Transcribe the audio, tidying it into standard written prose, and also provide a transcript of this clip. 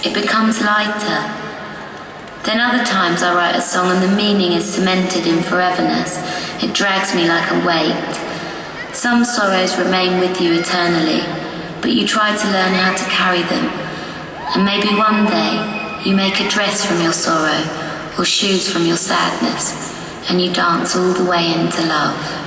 it becomes lighter. Then other times I write a song and the meaning is cemented in foreverness. It drags me like a weight. Some sorrows remain with you eternally, but you try to learn how to carry them. And maybe one day you make a dress from your sorrow or shoes from your sadness, and you dance all the way into love.